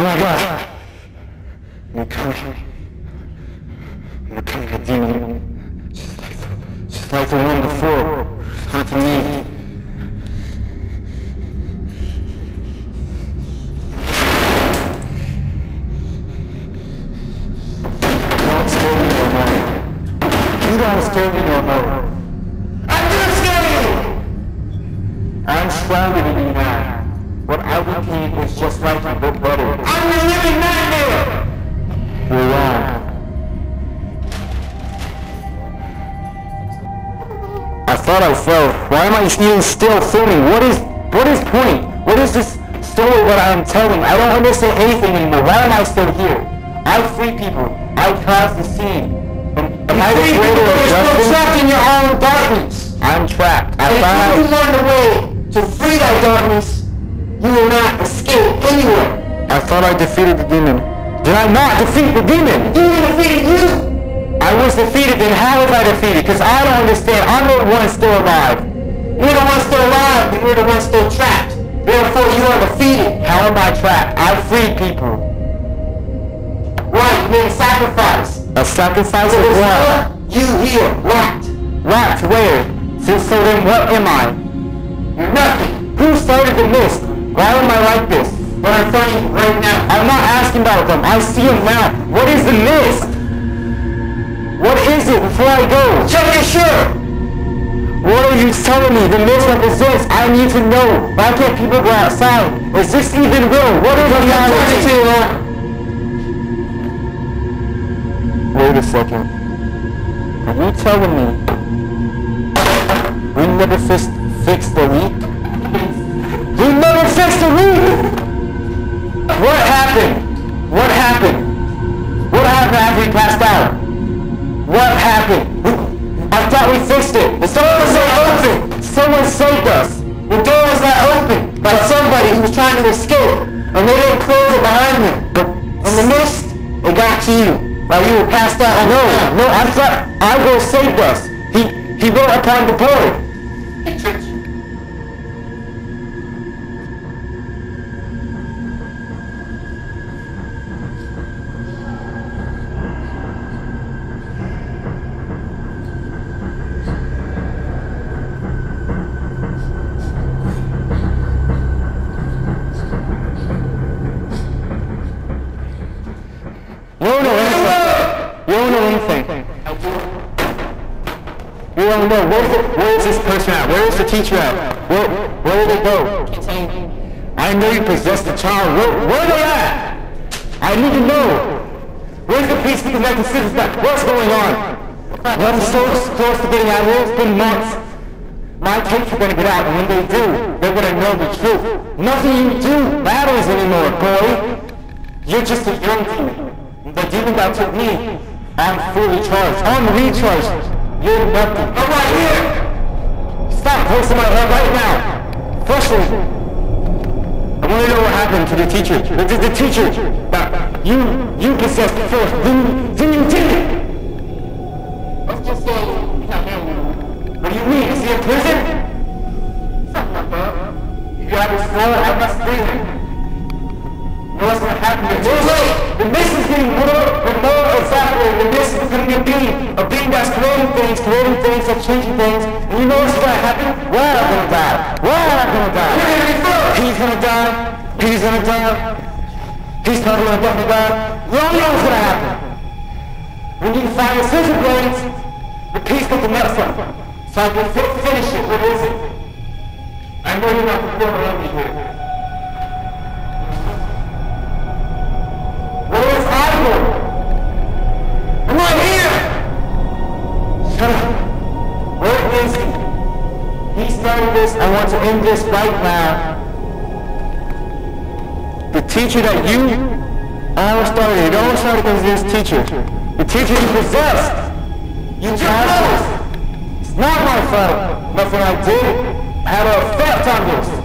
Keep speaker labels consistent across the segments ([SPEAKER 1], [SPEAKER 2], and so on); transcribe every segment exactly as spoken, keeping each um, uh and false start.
[SPEAKER 1] my God! I'm becoming... I'm becoming a demon. Just like the, just like the one before. Haunting me. Don't scare me no more. You don't scare me no more. I'm gonna scare you! I'm stronger than you now. What I became was just like my big brother. I'm a living nightmare! You're wrong. I thought I fell. Why am I even still filming? What is, what is point? What is this story that I am telling? I don't understand anything anymore. Why am I still here? I free people. I caused the scene. Am I the creator of justice? You're trapped in your own darkness. I'm trapped. I found. If you learn the way to free that darkness, you will not escape anywhere. I thought I defeated the demon. Did I not defeat the demon? The demon defeated you. I was defeated, then how was I defeated? Because I don't understand. I'm the one still alive. You're the one still alive, but you're the one still trapped. Therefore, you are defeated. How am I trapped? I freed people. Right, you made a sacrifice. A sacrifice of what? You here, locked. Locked where? So, so then what am I? You're nothing. Who started the mist? Why am I like this? But I'm telling you right now. I'm not asking about them. I see them now. What is the mist? What is it before I go? Check your shirt! What are you telling me? The mist represents. I need to know. Why can't people go outside? Is this even real? What is reality? Wait a second. Are you telling me we never fixed, fixed the leak? We never fixed the leak! What happened? What happened? What happened after we passed out? What happened? I thought we fixed it. The door was not open. Someone saved us. The door was not open by somebody who was trying to escape. And they didn't close it behind me. But in the mist, it got to you. While you were passed out. No, no, I thought Igor saved us. He, he wrote upon the board. He tricked you. You don't know. Where's, the, where is this person at? Where is the teacher at? Where, where did they go? I know you possessed the child. Where, where are they at? I need to know. Where's the priest who's making decisions back? What's going on? Well, I'm so close to getting out of here. It's been months. My tapes are going to get out, and when they do, they're going to know the truth. Nothing you do matters anymore, boy. You're just a young demon. The demon that took me, I'm fully charged. I'm recharged. You're nothing. I'm right here! Stop close to my head right now! Frustrated. I want to know what happened to the teacher. The, the, the teacher that you, you possessed first. Then, then you did it! Let's just say he's not here anymore. What do you mean? Is he in prison? Something like that. You got his soul, I must free him. You know what's going to happen? You're too late! The mist is getting more and more evaporated. The mist is going to be a beam. A beam that's creating things, creating things, that's changing things. And you know what's going to happen? We're not going to die. We're not going to die. He's going to die. He's going to die. He's probably going to definitely die. We all know what's going to happen. We need to find the scissor blades. The piece with the mess up. So I can fi finish it. What is it? I know you're not the one around me here. Where's Igor? I'm right here! Shut up. Where is he? He started this. I want to end this right now. The teacher that you all started, it all started because of this teacher. The teacher you possessed. You caused this. It's not my fault. Nothing I did had an effect on this.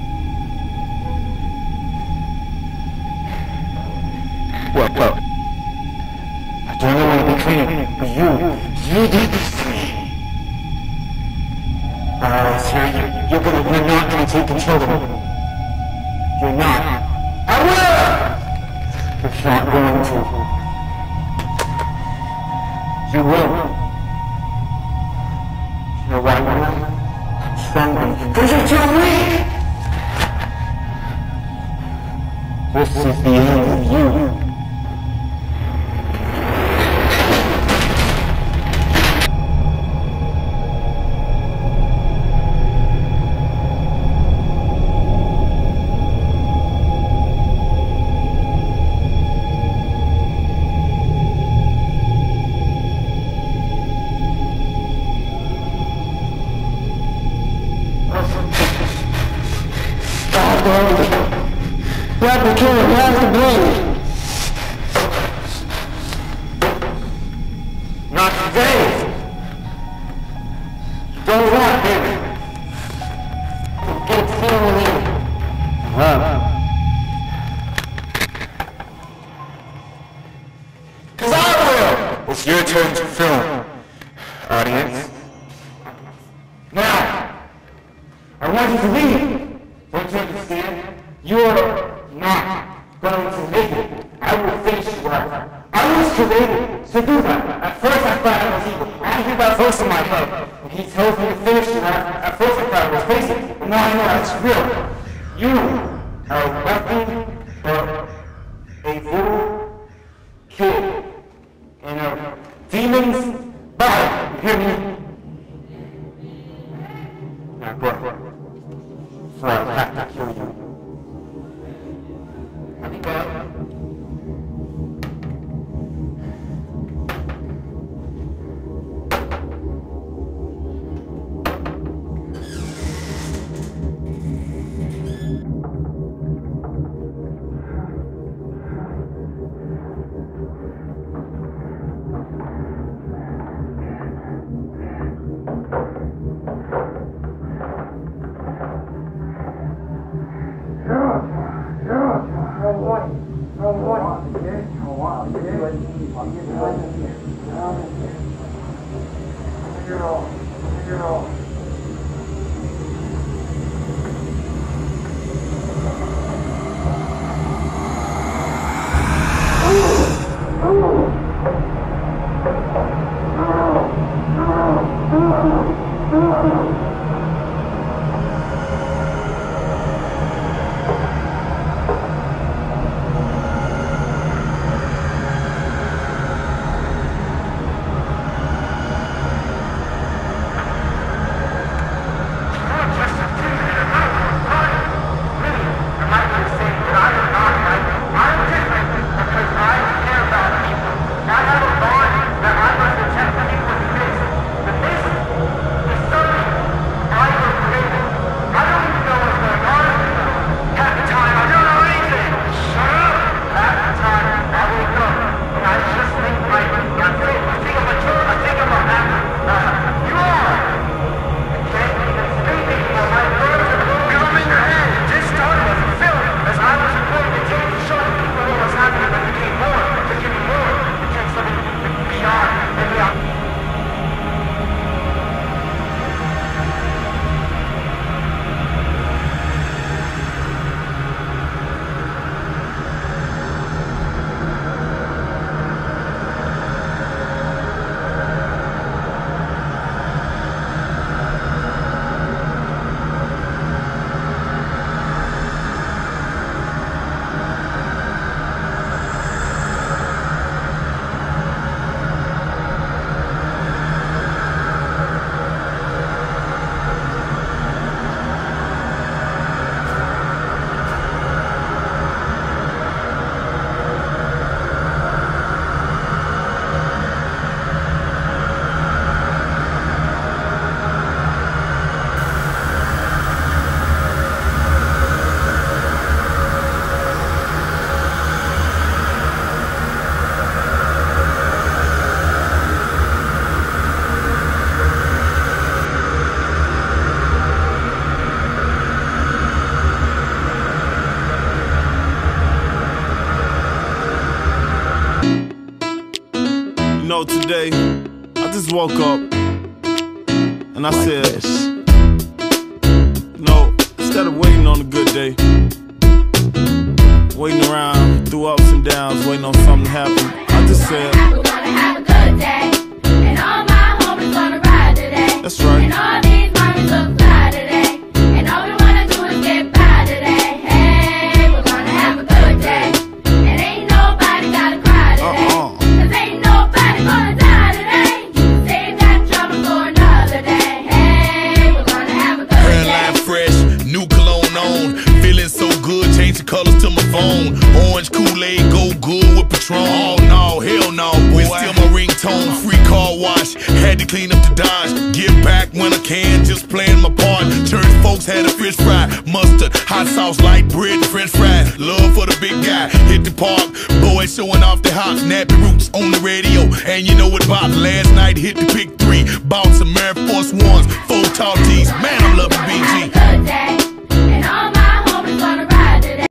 [SPEAKER 1] What, what? I don't know what to be clean, but you, you did this to me. Alright, so you, you're gonna, you're not gonna take control of me. You're not. I will! It's not going to. You will. You know why you will? I'm stronger. Because you're too weak! This is the end of you. You have to kill him, you have to bleed. Not today. Don't want him. Get feeling. Huh? Cause I will. It's your turn to film, audience. Now, I want you to leave. Don't you understand? You're not going to make it. I will finish you up. I was created to do that. At first I thought I was evil. I hear that voice in my head. And he tells me to finish you up. At first I thought I was crazy. But now I know that's real. You are nothing but a little kid in a demon's body. You hear me? Now go. So I have to kill you. Have you got it?
[SPEAKER 2] know, today, I just woke up and I like said, this. You know, instead of waiting on a good day, waiting around through ups and downs, waiting on something to happen. I just said,
[SPEAKER 3] we're gonna have a good day, and all my homies gonna ride today.
[SPEAKER 2] That's right.
[SPEAKER 3] And all these mommies look fly today, and all we wanna do is get by today. Hey, we're gonna have a good day, and ain't nobody gotta cry today.
[SPEAKER 2] Uh-uh.
[SPEAKER 3] Cause ain't nobody gonna die today. You can save that trouble for another day. Hey, we're gonna have a good day.
[SPEAKER 4] Hairline fresh, new cologne on, feeling so good, change the colors to my phone. Orange Kool-Aid, go good with Patron. Oh no, hell no, boy. Still my ringtone, free car wash, had to clean up the Dodge. Give back when I can, just playing my part. Church folks had a fish fry, mustard, hot sauce, light bread, French fries. Love for the big guy, hit the park, boys showing off their hops, nappy roots on the radio. And you know what about last night, hit the pick three, bought some Air Force Ones, four tall tees. Man, I'm loving B G.
[SPEAKER 3] Good day, and all my homies gonna ride today.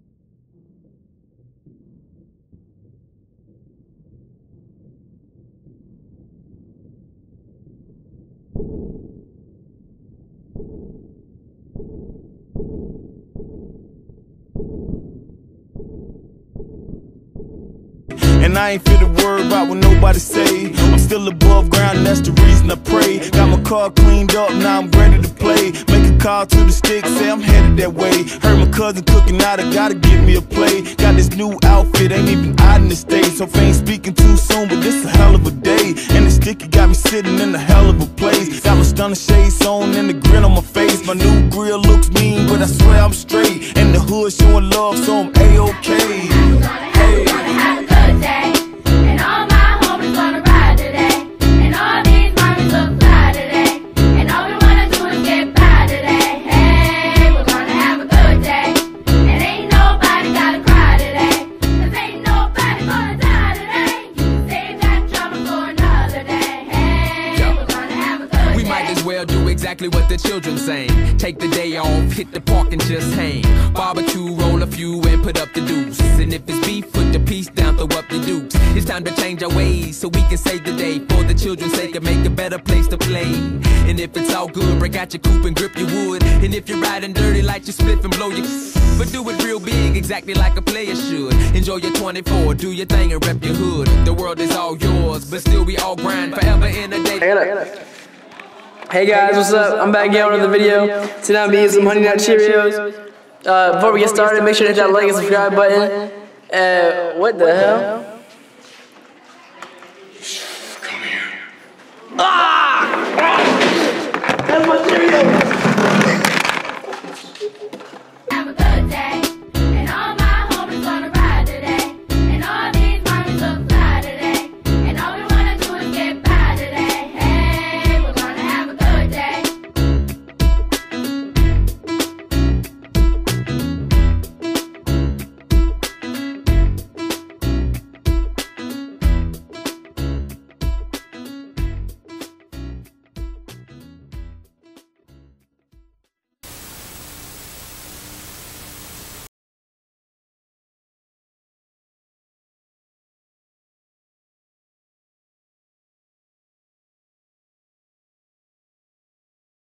[SPEAKER 2] and I ain't fit to worry about what nobody say. I'm still above ground, and that's the reason I pray. Got my car cleaned up, now I'm ready to play. Make a call to the stick, say I'm headed that way. Heard my cousin cooking out, I gotta get me a play. Got this new outfit, ain't even out in the States. So if I ain't speaking too soon, but this a hell of a day. And the sticky got me sitting in a hell of a place. Got my stunner shades on and the grin on my face. My new grill looks mean, but I swear I'm straight. And the hood showing love, so I'm A-okay. Hey.
[SPEAKER 5] Exactly what the children saying. Take the day off, hit the park and just hang. Barbecue, roll a few and put up the deuce. And if it's beef, put the piece down, throw up the dukes. It's time to change our ways so we can save the day. For the children's sake and make a better place to play. And if it's all good, break out your coupe and grip your wood. And if you're riding dirty, light your spliff and blow your but do it real big, exactly like a player should. Enjoy your twenty-four, do your thing and rep your hood. The world is all yours, but still we all grind forever in a day.
[SPEAKER 6] Hey guys, what's up? I'm back again with another video. Today I'm eating some Honey Nut Cheerios. Uh, before we get started, make sure to hit that like and subscribe button. Uh, what the hell?